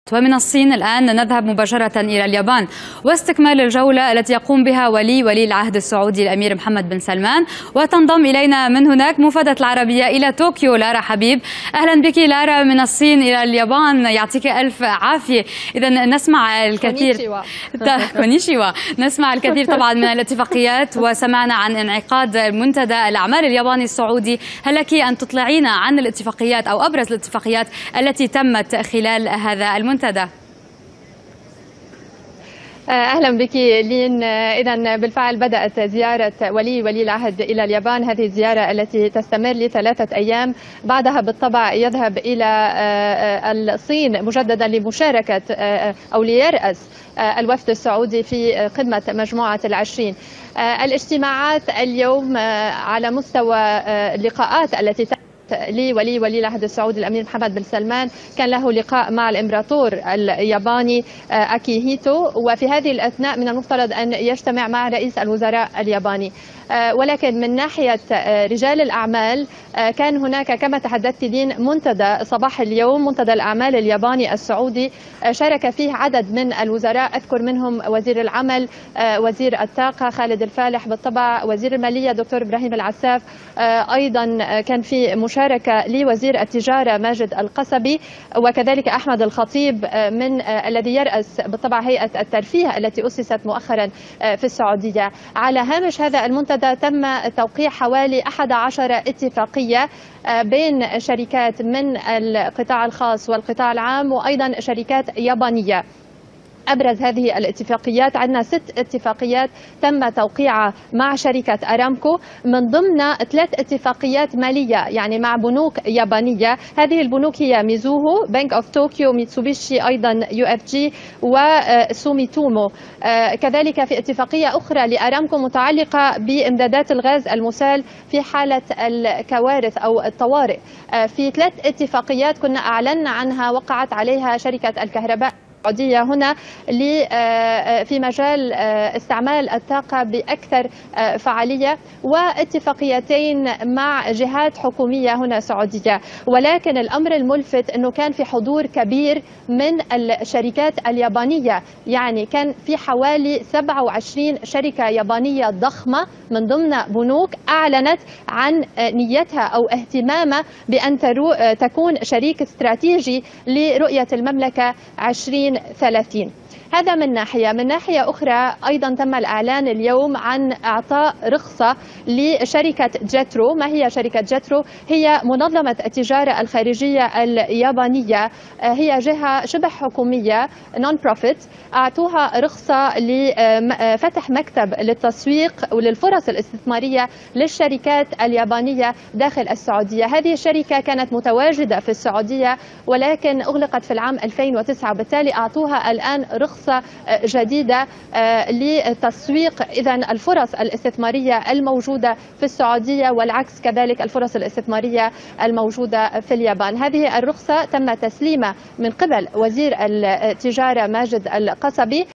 ومن الصين الآن نذهب مباشرة إلى اليابان واستكمال الجولة التي يقوم بها ولي العهد السعودي الأمير محمد بن سلمان. وتنضم إلينا من هناك مفادة العربية إلى طوكيو لارا حبيب. أهلا بك لارا من الصين إلى اليابان، يعطيك ألف عافية. إذا نسمع الكثير كونيشيوا. نسمع الكثير طبعا من الاتفاقيات، وسمعنا عن انعقاد منتدى الأعمال الياباني السعودي. هل لك أن تطلعينا عن الاتفاقيات أو أبرز الاتفاقيات التي تمت خلال هذا المنتدى؟ أهلا بك لين. إذا بالفعل بدأت زيارة ولي العهد إلى اليابان، هذه الزيارة التي تستمر ل3 أيام. بعدها بالطبع يذهب إلى الصين مجددا لمشاركة أو ليرأس الوفد السعودي في قمة مجموعة ال20. الاجتماعات اليوم على مستوى اللقاءات التي ولي العهد السعودي الأمير محمد بن سلمان، كان له لقاء مع الإمبراطور الياباني أكيهيتو، وفي هذه الأثناء من المفترض أن يجتمع مع رئيس الوزراء الياباني. ولكن من ناحية رجال الأعمال كان هناك كما تحدثت لين منتدى صباح اليوم، منتدى الأعمال الياباني السعودي، شارك فيه عدد من الوزراء، أذكر منهم وزير العمل، وزير الطاقة خالد الفالح بالطبع، وزير المالية دكتور إبراهيم العساف، أيضا كان في مشاركة لوزير التجارة ماجد القصبي، وكذلك أحمد الخطيب من الذي يرأس بالطبع هيئة الترفيه التي أسست مؤخرا في السعودية. على هامش هذا المنتدى تم توقيع حوالي 11 اتفاقية بين شركات من القطاع الخاص والقطاع العام، وأيضا شركات يابانية. أبرز هذه الاتفاقيات عندنا 6 اتفاقيات تم توقيعها مع شركة أرامكو، من ضمن 3 اتفاقيات مالية يعني مع بنوك يابانية. هذه البنوك هي ميزوهو، بنك أوف طوكيو، ميتسوبيشي، أيضا UFG وسوميتومو. كذلك في اتفاقية أخرى لأرامكو متعلقة بإمدادات الغاز المسال في حالة الكوارث أو الطوارئ. في 3 اتفاقيات كنا أعلنا عنها وقعت عليها شركة الكهرباء السعودية هنا في مجال استعمال الطاقة بأكثر فعالية، واتفاقيتين مع جهات حكومية هنا سعودية. ولكن الأمر الملفت أنه كان في حضور كبير من الشركات اليابانية، يعني كان في حوالي 27 شركة يابانية ضخمة من ضمن بنوك أعلنت عن نيتها أو اهتمامها بأن تكون شريك استراتيجي لرؤية المملكة 2030. هذا من ناحية. من ناحية أخرى أيضا تم الإعلان اليوم عن إعطاء رخصة لشركة جيترو. ما هي شركة جيترو؟ هي منظمة التجارة الخارجية اليابانية، هي جهة شبه حكومية نون بروفيت. أعطوها رخصة لفتح مكتب للتسويق وللفرص الاستثمارية للشركات اليابانية داخل السعودية. هذه الشركة كانت متواجدة في السعودية ولكن أغلقت في العام 2009، وبالتالي أعطوها الآن رخصة جديدة لتسويق إذن الفرص الاستثمارية الموجودة في السعودية، والعكس كذلك الفرص الاستثمارية الموجودة في اليابان. هذه الرخصة تم تسليمها من قبل وزير التجارة ماجد القصبي.